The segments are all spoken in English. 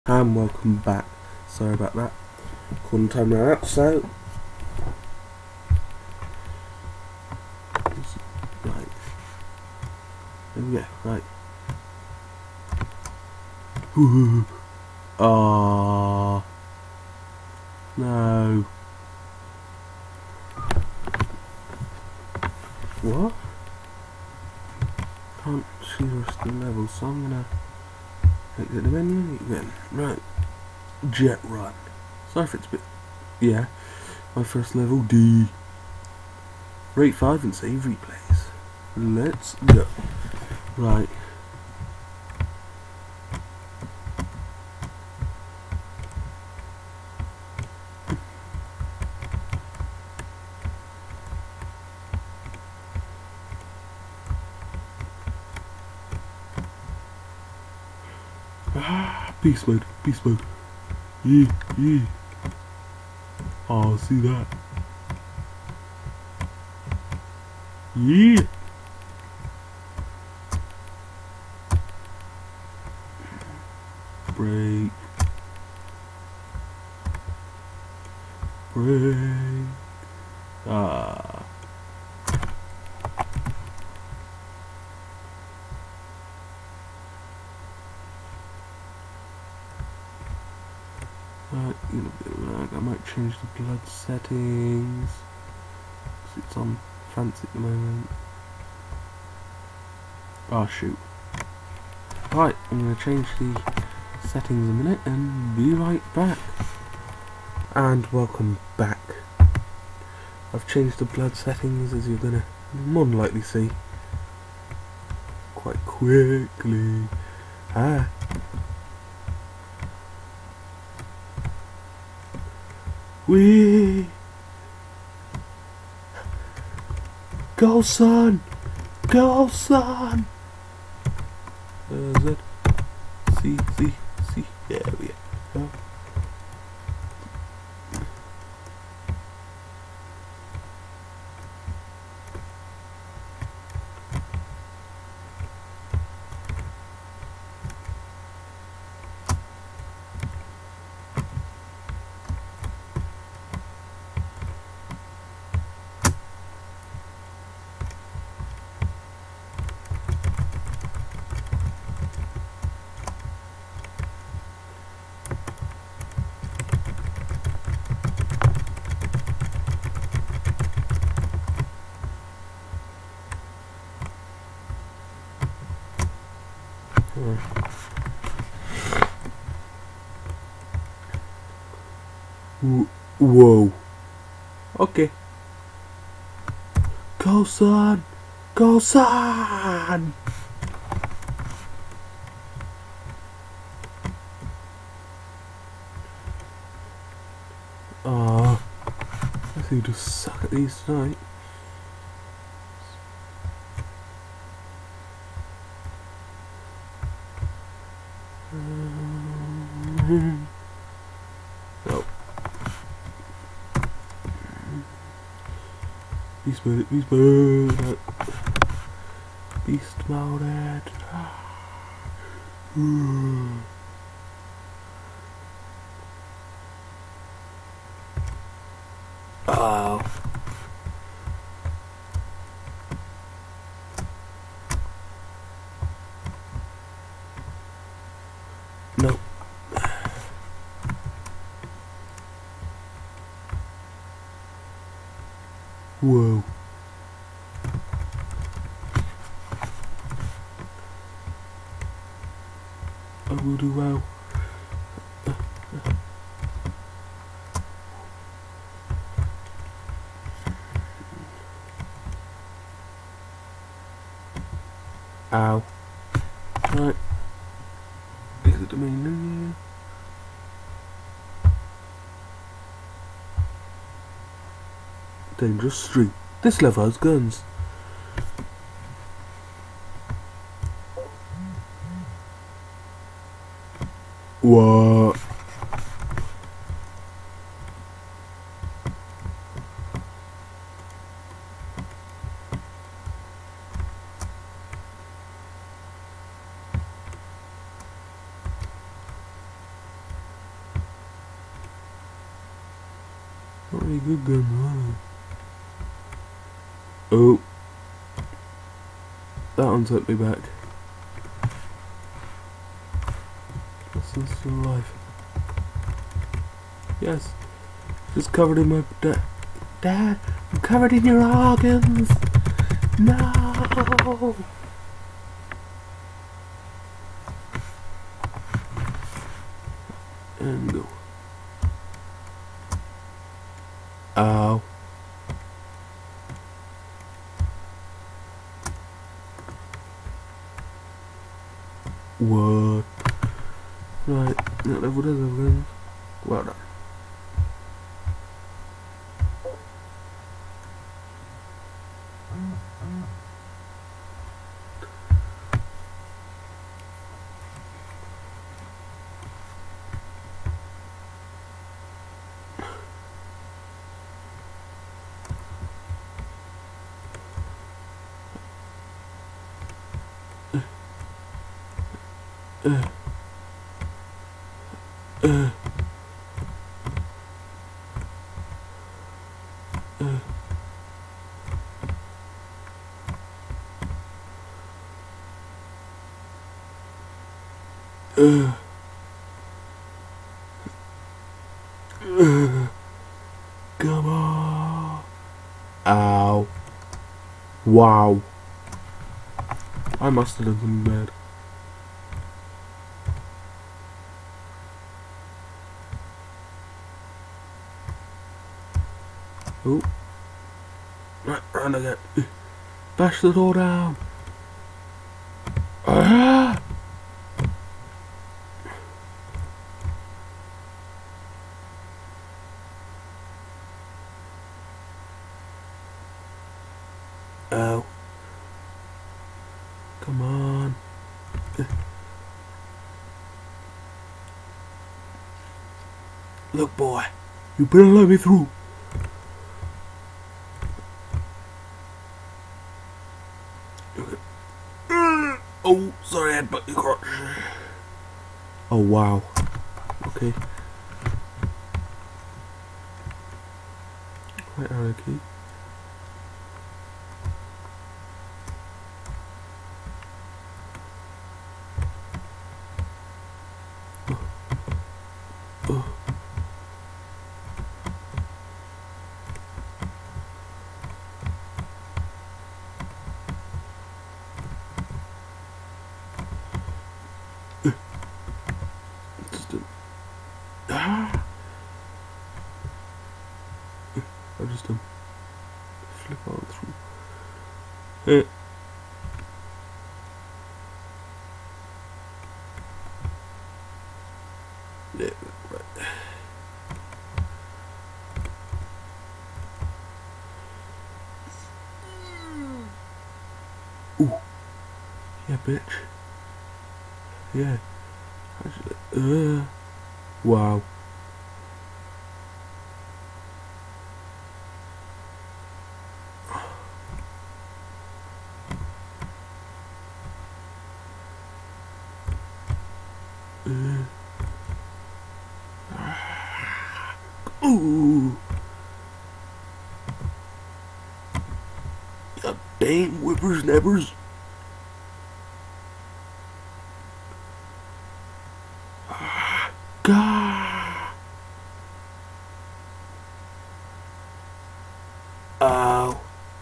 And welcome back. Sorry about that. Couldn't time that out, so right. There we go, right. Ah, no. What? Can't see the rest of the level, so I'm gonna exit the menu again. Right. Jet run. Sorry if it's a bit. Yeah. My first level, D. Rate 5 and save replays. Let's go. Right. Beast mode, beast mode. Yeah, yeah. Oh, see that. Yeah. Break. Break. Ah. Right, a bit of lag. I might change the blood settings. 'Cause it's on fancy at the moment. Oh shoot. Right, I'm going to change the settings in a minute and be right back. And welcome back. I've changed the blood settings, as you're going to more than likely see quite quickly. Wee! Go son! Go son! Z. C. There we go. Whoa. Okay. Go son! Go son! I think you just suck at these tonight. Oh. Beast mode, beast mode. Beast mode. Oh. No. Whoa. I will do well. Ow. Right. Exit the main menu. Dangerous street. This level has guns. What? Not really good gun, are they? Oh. That one took me back. That's still alive. Yes. Just covered in my... Dad, I'm covered in your organs! No! And go. Ow. What? Right, that level does have guns. Well done. Come on. Ow. Wow. I must have done something bad. Oh. Right, run again. Bash the door down. Ah! Oh. Come on. Look, boy. You better let me through. Oh, sorry, I headbutt your crotch. Oh, wow. Okay. Right, arrow key. I just flip on through. Yeah, right. Ooh. Yeah, bitch. Yeah. Wow. Ooh. You damn whippersnappers. God. Oh.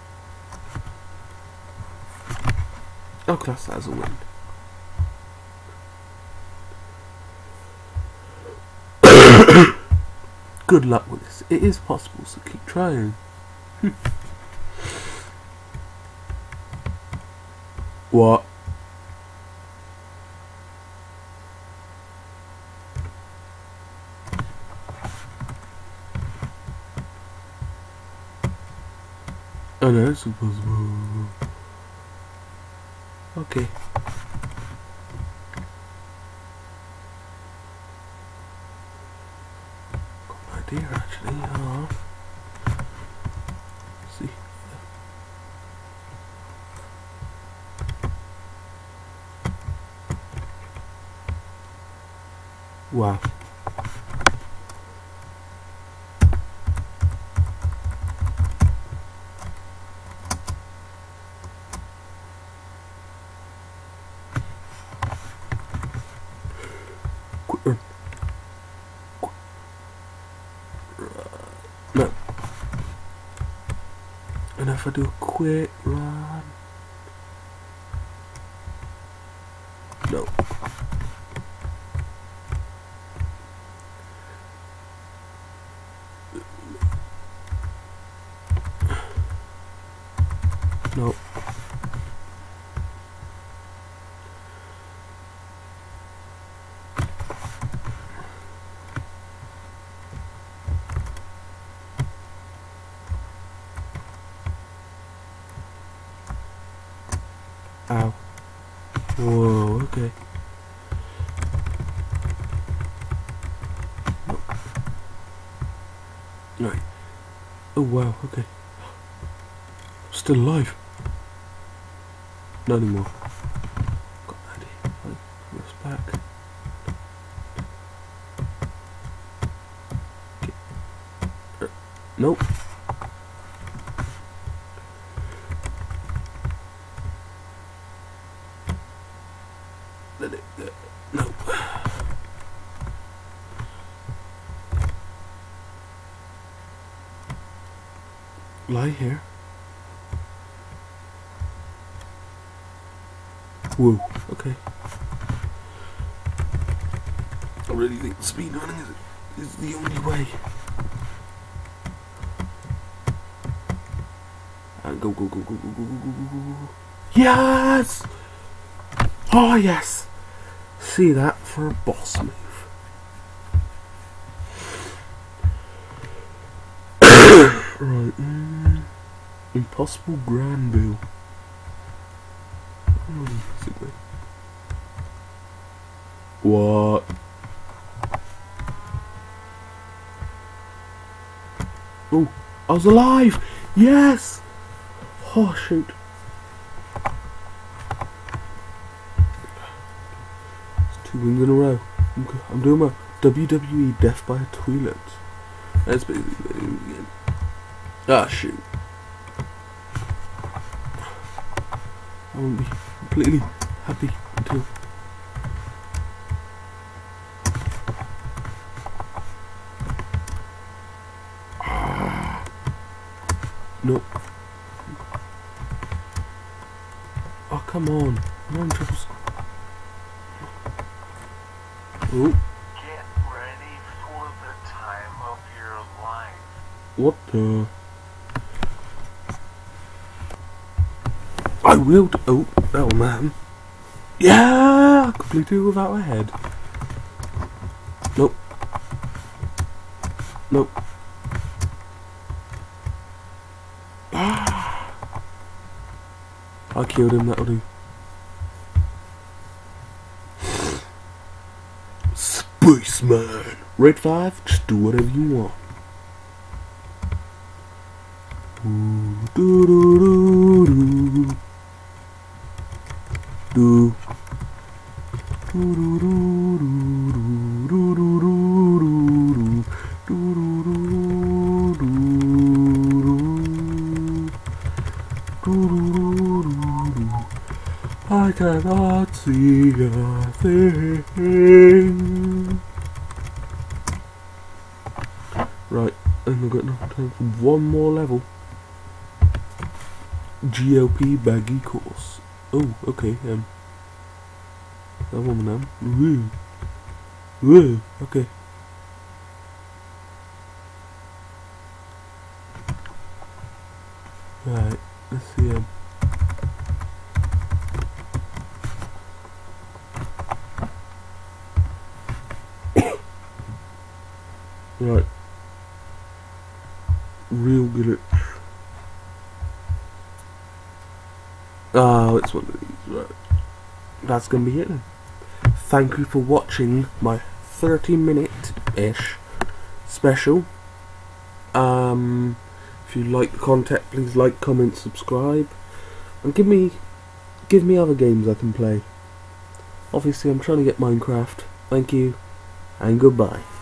I'll class that as a win. Good luck with this. It is possible, so keep trying. What? Oh no, it's impossible. Okay. Got an idea actually. See. Wow. if I do a quick run? No. No. Ow. Whoa, okay. No. Right. Oh wow, okay. I'm still alive. Not anymore. Got an idea. Right, this back. Okay. Nope. Let it go. No. Lie here. Whoa, okay. I really think speedrunning is the only way. And go, go, go, go, go, go, go, go, go, go. Yes! Oh, yes! See that for a boss move. Right, Impossible Granville. What? Oh, I was alive! Yes! Oh, shoot. It's 2 wins in a row. I'm doing my WWE Death by a Toilet. That's basically what it is again. Ah, shoot. I won't be completely happy until... Nope. Oh, come on. I'm on troubles. Oh. Get ready for the time of your life. What the... I will... Oh man. Yeah! I completely do without a head. Nope. Nope. Ah! I killed him, that'll do. Spaceman! Red 5, just do whatever you want. Ooh, do do do do. Do. Do do do do do do do do do do. I cannot see a thing. Right, and I've got enough time for one more level. GLP baggy course. Oh, okay, that woman, Woo, okay. Right, let's see, right. Real glitch. Oh, it's one of these, right. That's gonna be it then. Thank you for watching my 30-minute-ish special. If you like the content, please like, comment, subscribe, and give me other games I can play. Obviously, I'm trying to get Minecraft. Thank you, and goodbye.